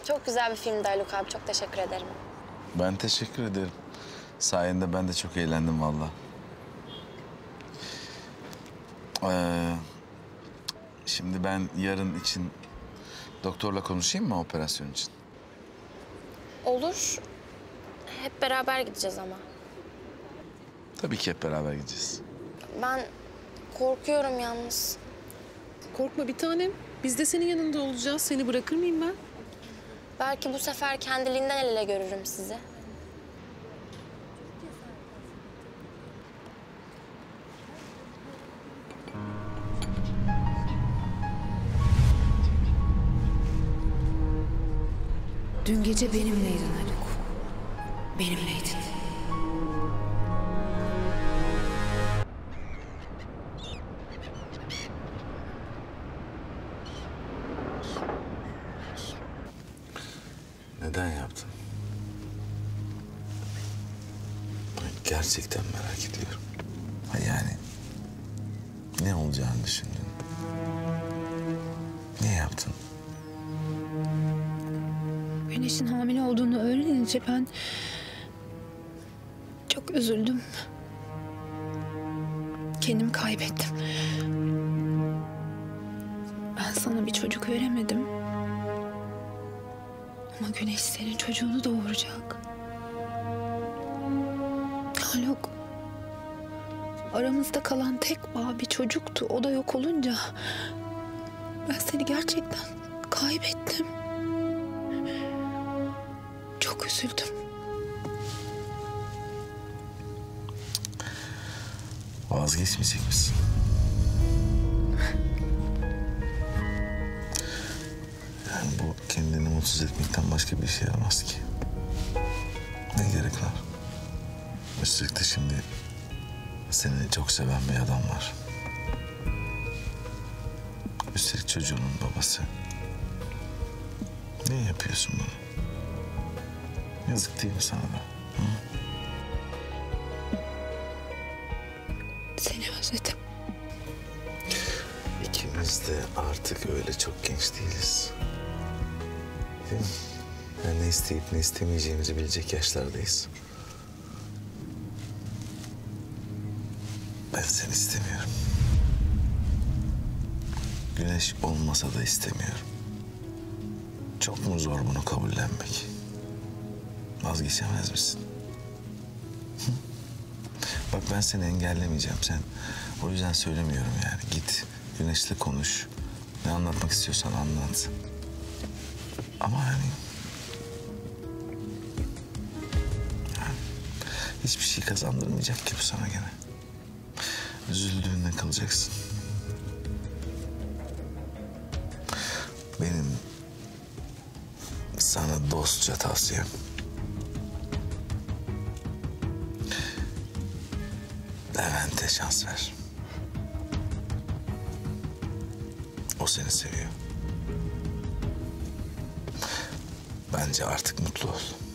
Çok güzel bir filmdi Haluk abi. Çok teşekkür ederim. Ben teşekkür ederim. Sayende ben de çok eğlendim vallahi. Şimdi ben yarın için doktorla konuşayım mı operasyon için? Olur. Hep beraber gideceğiz ama. Tabii ki hep beraber gideceğiz. Ben korkuyorum yalnız. Korkma bir tanem. Biz de senin yanında olacağız. Seni bırakır mıyım ben? Belki bu sefer kendiliğinden el ele görürüm sizi. Dün gece benimleydin Haluk. Benimleydin. Neden yaptın? Gerçekten merak ediyorum. Yani ne olacağını düşündün? Niye yaptın? Güneş'in hamile olduğunu öğrenince ben çok üzüldüm. Kendimi kaybettim. Ben sana bir çocuk veremedim. Ama Güneş senin çocuğunu doğuracak. Haluk, aramızda kalan tek bağ bir çocuktu. O da yok olunca ben seni gerçekten kaybettim. Çok üzüldüm. Vazgeçmeyecek misin? Yani bu kendini mutsuz etmekten başka bir işe yaramaz ki. Ne gerek var? Üstelik de şimdi seni çok seven bir adam var. Üstelik çocuğunun babası. Niye yapıyorsun bunu? Yazık değil mi sana da? Hı? Seni özledim. İkimiz de artık öyle çok genç değiliz. Değil mi? Yani ne isteyip ne istemeyeceğimizi bilecek yaşlardayız. Ben seni istemiyorum. Güneş olmasa da istemiyorum. Çok mu zor bunu kabullenmek? Vazgeçemez misin? Hı? Bak ben seni engellemeyeceğim. O yüzden söylemiyorum yani. Git Güneş'le konuş. Ne anlatmak istiyorsan anlat. Ama yani hiçbir şey kazandırmayacak ki bu sana gene. Üzüldüğünden kalacaksın. Benim sana dostça tavsiyem. Levent'e şans ver. O seni seviyor. Bence artık mutlu ol.